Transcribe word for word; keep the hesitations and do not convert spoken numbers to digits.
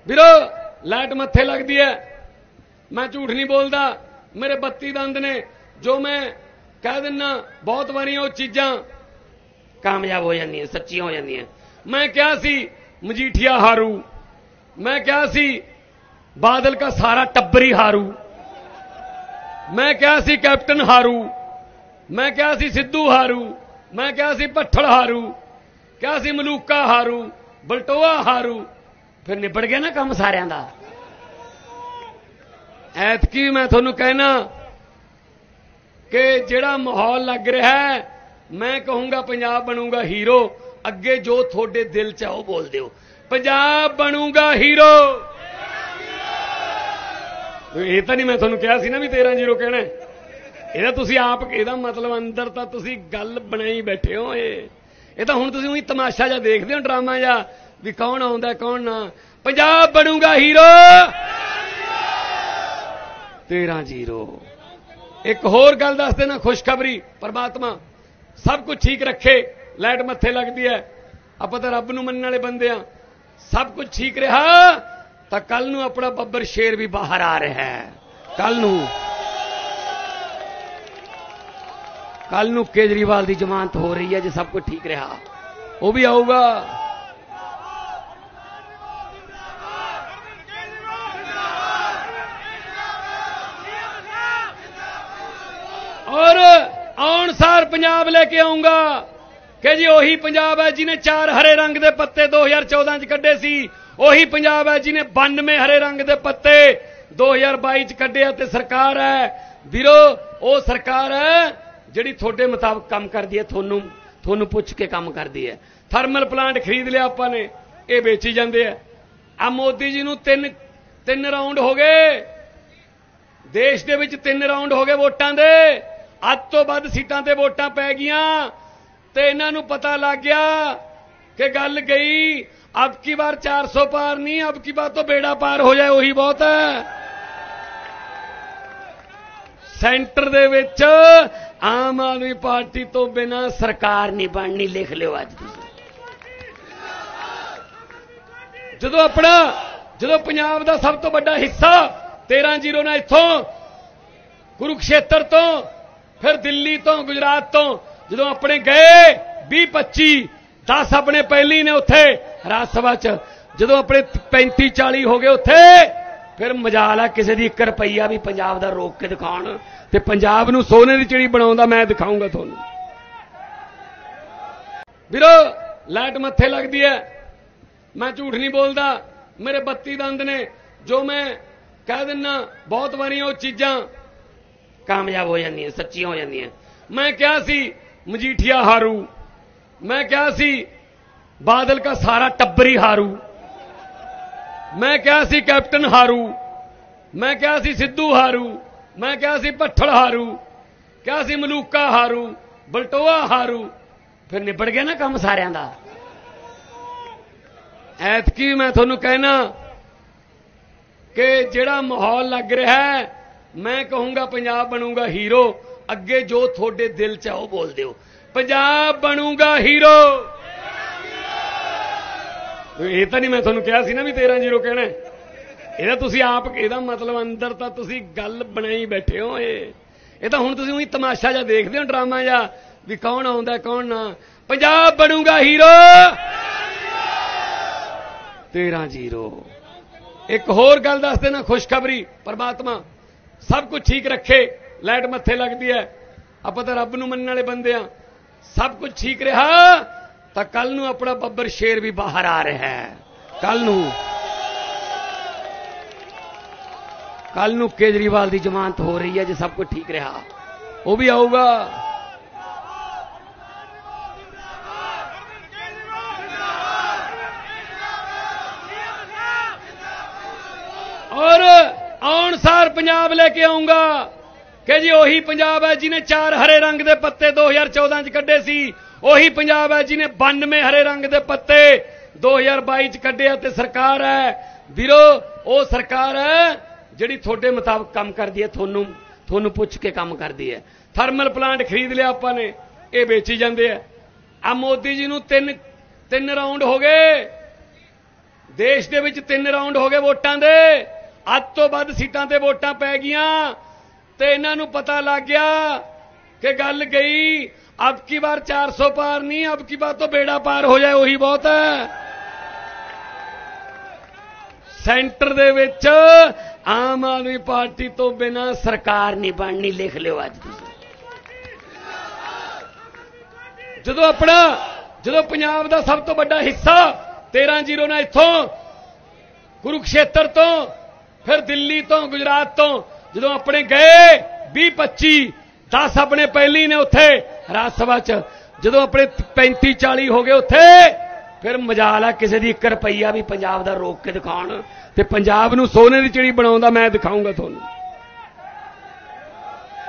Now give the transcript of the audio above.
ਵੀਰੋ लाइट मत्थे लगती है, मैं झूठ नहीं बोलता, मेरे बत्ती दंद ने, जो मैं कह दिना बहुत बारी वो चीज़ां कामयाब हो जाती, सच्चियां हो जाती। मैं क्या सी मजीठिया हारू, मैं क्या सी बादल का सारा टब्बरी हारू, मैं क्या सी कैप्टन हारू, मैं क्या सी सिद्धू हारू, मैं क्या सी भट्ठड़ हारू, क्या सी मलूका हारू, बलटोआ हारू। फिर निबड़ गया ना काम सारिਆਂ ਦਾ। ਐਤਕੀ मैं ਤੁਹਾਨੂੰ कहना कि ਜਿਹੜਾ माहौल लग रहा है, मैं कहूंगा पंजाब बनूंगा हीरो। अगे जो थोड़े दिल च आओ बोल दियो, पंजाब बनूंगा हीरो। ये तो नहीं मैं ਤੁਹਾਨੂੰ ਕਿਹਾ ਸੀ ਨਾ भी तेरह जीरो कहना, ਇਹਦਾ ਤੁਸੀਂ ਆਪ ਇਹਦਾ मतलब अंदर ਤਾਂ ਤੁਸੀਂ ਗੱਲ ਬਣਾਈ ਬੈਠੇ ਹੋ। ਇਹ ਤਾਂ ਹੁਣ ਤੁਸੀਂ ਉਹੀ ਤਮਾਸ਼ਾ ਜਿਹਾ ਦੇਖਦੇ ਹੋ, ਡਰਾਮਾ ਜਿਹਾ भी कौन आउंदा कौन ना। पंजाब बनूंगा हीरो, तेरह जीरो। एक होर गल दस देना, खुशखबरी, परमात्मा सब कुछ ठीक रखे। लाइट मत्थे लगती है, आप तो रब नूं मनण वाले बंदे आ। सब कुछ ठीक रहा तो कल नूं अपना बब्बर शेर भी बाहर आ रहा है। कल नूं कल नूं केजरीवाल की जमानत हो रही है, जो सब कुछ ठीक रहा वो भी आऊगा। और आउण सार पंजाब लेके आऊंगा कि जी ओही पंजाब है जिन्हें चार हरे रंग के पत्ते दो हजार चौदह च कड्ढे सी, ओही पंजाब है जिन्हें बानवे हरे रंग के पत्ते दो हजार बाई च कड्ढे। ते सरकार है वीरो, वो सरकार है जिहड़ी थोड़े मुताबिक काम करदी है, थोनू थोनू पुछ के काम करदी है। थर्मल प्लांट खरीद लिया आपां ने, ये बेची जाते हैं। आ मोदी जी नूं तीन तीन राउंड हो गए, देश दे विच तीन राउंड हो गए वोटां दे। अज तो वध सीटां ते वोटां पै गईयां ते इन्हां नूं पता लग गया कि गल गई। अब की बार चार सौ पार नहीं, अब की बार तो बेड़ा पार हो जाए वही बहुत है। सेंटर दे विच आम आदमी पार्टी तो बिना सरकार नहीं बननी, लिख लियो अज तुसीं। जदों अपना जदों पंजाब दा सब तो बड़ा हिस्सा तेरह जीरो ने इत्थों कुरुक्षेत्र तो, फिर दिल्ली तो, गुजरात तो जो अपने गए भी पच्ची दस अपने पहली ने उत्थे राज सभा च, जो अपने पैंती चाली हो गए उत्थे, फिर मजाल है किसी की एक रुपया भी पंजाब दा रोक के दिखाउण ते पंजाब नूं सोने की चिड़ी बनाउंदा मैं दिखाऊंगा तुहानूं। वीरो लाइट मत्थे लगती है, मैं झूठ नहीं बोलता, मेरे बत्ती दंद ने, जो मैं कह दिना बहुत बारी वो चीज़ां कामयाब हो जाती, सच्चियां हो जाती। मैं क्या सी मजीठिया हारू, मैं क्या सी बादल का सारा टब्बरी हारू, मैं क्या सी कैप्टन हारू, मैं क्या सी सिद्धू हारू, मैं क्या सी भट्ठड़ हारू, क्या सी मलूका हारू, बलटोआ हारू। फिर निबड़ गया ना काम सारिਆਂ ਦਾ। ਐਤਕੀ मैं ਤੁਹਾਨੂੰ कहना कि ਜਿਹੜਾ माहौल लग रहा है, मैं कहूंगा पंजाब बनूंगा हीरो। अगे जो थोड़े दिल च आओ बोल दियो, पंजाब बनूंगा हीरो। ये तो नहीं मैं ਤੁਹਾਨੂੰ ਕਿਹਾ ਸੀ ਨਾ भी तेरह जीरो कहना, ਇਹਦਾ ਤੁਸੀਂ ਆਪ ਇਹਦਾ मतलब अंदर ਤਾਂ ਤੁਸੀਂ ਗੱਲ ਬਣਾਈ ਬੈਠੇ ਹੋ। ਇਹ ਤਾਂ ਹੁਣ ਤੁਸੀਂ ਉਹੀ ਤਮਾਸ਼ਾ ਜਿਹਾ ਦੇਖਦੇ ਹੋ, ਡਰਾਮਾ ਜਿਹਾ ਵੀ ਕੌਣ ਆਉਂਦਾ ਕੌਣ ਨਾ। पंजाब बनूंगा हीरो, तेरह जीरो। एक होर गल दस देना, खुशखबरी, परमात्मा सब कुछ ठीक रखे। लाइट मत्थे लगती है, आप तो रब नूं मनण वाले बंदे आ। सब कुछ ठीक रहा तो कल नूं अपना बब्बर शेर भी बाहर आ रहा है। कल नूं कल नूं केजरीवाल की जमानत हो रही है, जो सब कुछ ठीक रहा वो भी आऊगा। और आउण सार पंजाब लेके आऊंगा कि जी ओही पंजाब है जिन्हें चार हरे रंग के पत्ते दो हजार चौदह च कड्ढे सी, ओही पंजाब है जिन्हें बानवे हरे रंग के पत्ते दो हजार बाई च कड्ढे। ते सरकार है वीरो, वो सरकार है जिहड़ी थोड़े मुताबिक काम करदी है, थोनू थोनू पुछ के काम करदी है। थर्मल प्लांट खरीद लिया आपां ने, ये बेची जाते हैं। आ मोदी जी नूं तीन तीन राउंड हो गए, देश दे विच तीन राउंड हो गए वोटां दे, अद तो वध सीटां ते वोटां पै गईयां ते इन्हां नूं पता लग गया कि गल गई अब की बार चार सौ पार नहीं, अब की बार तो बेड़ा पार हो जाए वही बहुत है। सेंटर दे विच आम आदमी पार्टी तो बिना सरकार नहीं बननी, लिख लियो अज जदों अपना जदों पंजाब दा सब तो बड़ा हिस्सा तेरह जीरो ने इत्थों कुरुक्षेत्र तो फिर दिल्ली तो गुजरात तो जदों अपने गए भी पच्ची दस अपने पहली ने उत्थे राज सभा च, जदों अपने पैंती चाली हो गए उत्थे फिर मजाल है किसी दी एक रुपया भी पंजाब दा रोक के दिखाउण ते पंजाब नूं सोने दी चिड़ी बनाउंदा मैं दिखाऊंगा तुहानूं।